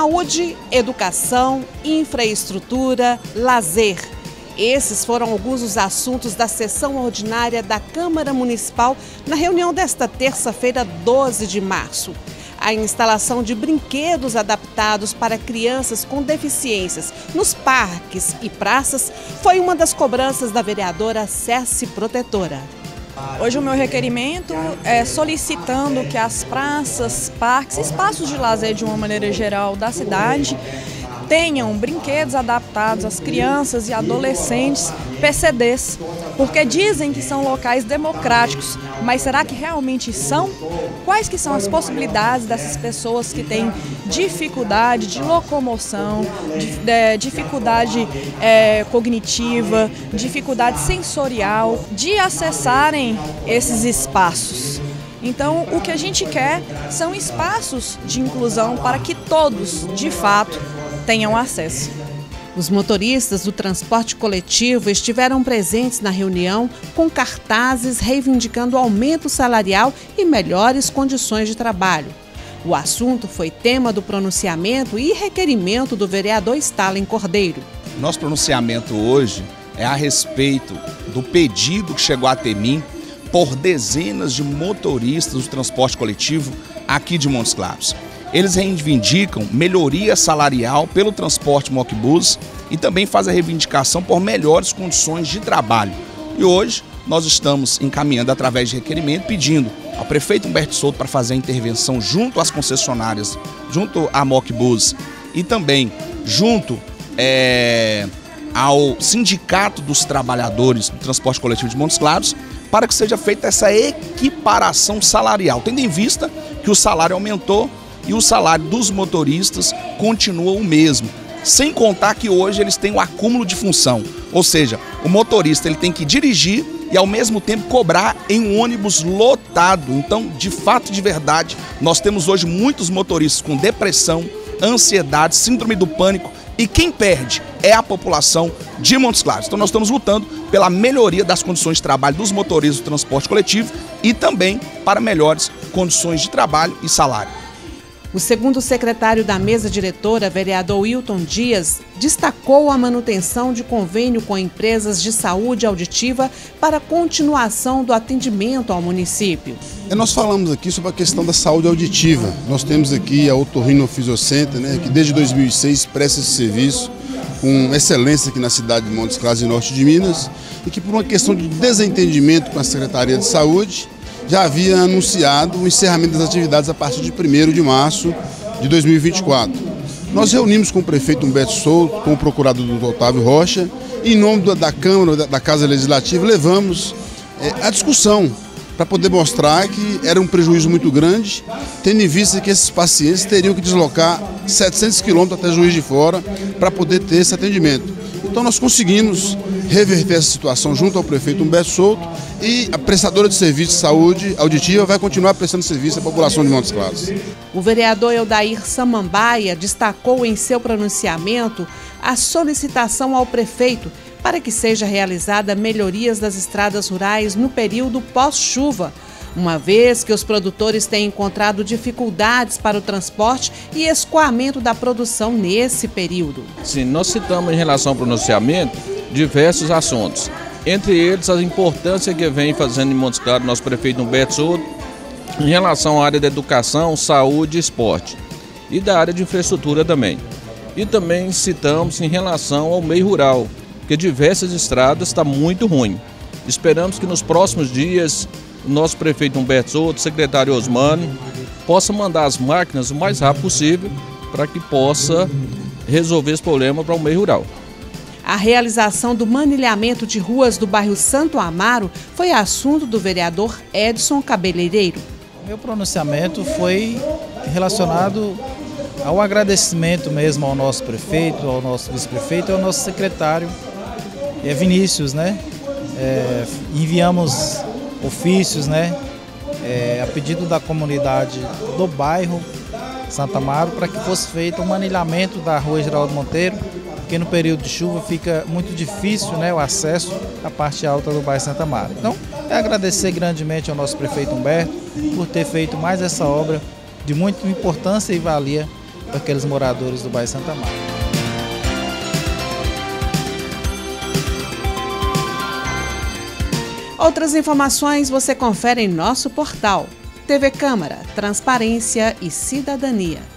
Saúde, educação, infraestrutura, lazer. Esses foram alguns dos assuntos da sessão ordinária da Câmara Municipal na reunião desta terça-feira, 12 de março. A instalação de brinquedos adaptados para crianças com deficiências nos parques e praças foi uma das cobranças da vereadora Céci Protetora. Hoje o meu requerimento é solicitando que as praças, parques, espaços de lazer de uma maneira geral da cidade tenham brinquedos adaptados às crianças e adolescentes PCDs, porque dizem que são locais democráticos, mas será que realmente são? Quais que são as possibilidades dessas pessoas que têm dificuldade de locomoção, dificuldade cognitiva, dificuldade sensorial, de acessarem esses espaços? Então, o que a gente quer são espaços de inclusão para que todos, de fato, tenham acesso. Os motoristas do transporte coletivo estiveram presentes na reunião com cartazes reivindicando aumento salarial e melhores condições de trabalho. O assunto foi tema do pronunciamento e requerimento do vereador Stalin Cordeiro. Nosso pronunciamento hoje é a respeito do pedido que chegou até mim por dezenas de motoristas do transporte coletivo aqui de Montes Claros. Eles reivindicam melhoria salarial pelo transporte Mocbus e também fazem a reivindicação por melhores condições de trabalho. E hoje nós estamos encaminhando através de requerimento, pedindo ao prefeito Humberto Souto para fazer a intervenção junto às concessionárias, junto à Mocbus e também junto ao Sindicato dos Trabalhadores do Transporte Coletivo de Montes Claros, para que seja feita essa equiparação salarial, tendo em vista que o salário aumentou e o salário dos motoristas continua o mesmo. Sem contar que hoje eles têm o acúmulo de função, ou seja, o motorista ele tem que dirigir e ao mesmo tempo cobrar em um ônibus lotado. Então, de fato, de verdade, nós temos hoje muitos motoristas com depressão, ansiedade, síndrome do pânico, e quem perde é a população de Montes Claros. Então nós estamos lutando pela melhoria das condições de trabalho dos motoristas do transporte coletivo e também para melhores condições de trabalho e salário. O segundo secretário da mesa diretora, vereador Wilton Dias, destacou a manutenção de convênio com empresas de saúde auditiva para a continuação do atendimento ao município. Nós falamos aqui sobre a questão da saúde auditiva. Nós temos aqui a Otorrino Fisiocenter, que desde 2006 presta esse serviço com excelência aqui na cidade de Montes Claros e norte de Minas, e que por uma questão de desentendimento com a Secretaria de Saúde, já havia anunciado o encerramento das atividades a partir de 1º de março de 2024. Nós reunimos com o prefeito Humberto Souto, com o procurador Dr. Otávio Rocha, e em nome da Câmara, da Casa Legislativa, levamos a discussão para poder mostrar que era um prejuízo muito grande, tendo em vista que esses pacientes teriam que deslocar 700 quilômetros até Juiz de Fora para poder ter esse atendimento. Então nós conseguimos reverter essa situação junto ao prefeito Humberto Souto, e a prestadora de serviço de saúde auditiva vai continuar prestando serviço à população de Montes Claros. O vereador Eldair Samambaia destacou em seu pronunciamento a solicitação ao prefeito para que seja realizada melhorias das estradas rurais no período pós-chuva, uma vez que os produtores têm encontrado dificuldades para o transporte e escoamento da produção nesse período. Sim, nós citamos em relação ao pronunciamento diversos assuntos, entre eles a importância que vem fazendo em Montes Claros nosso prefeito Humberto Souto em relação à área da educação, saúde e esporte, e da área de infraestrutura também. E também citamos em relação ao meio rural, que diversas estradas estão muito ruim. Esperamos que nos próximos dias o nosso prefeito Humberto Souto, o secretário Osmano, possa mandar as máquinas o mais rápido possível para que possa resolver esse problema para o meio rural. A realização do manilhamento de ruas do bairro Santo Amaro foi assunto do vereador Edson Cabeleireiro. Meu pronunciamento foi relacionado ao agradecimento mesmo ao nosso prefeito, ao nosso vice-prefeito e ao nosso secretário Vinícius, enviamos ofícios, a pedido da comunidade do bairro Santo Amaro para que fosse feito o manilhamento da rua Geraldo Monteiro, porque no período de chuva fica muito difícil o acesso à parte alta do bairro Santo Amaro. Então, agradecer grandemente ao nosso prefeito Humberto por ter feito mais essa obra de muita importância e valia para aqueles moradores do bairro Santa Marta. Outras informações você confere em nosso portal. TV Câmara, Transparência e Cidadania.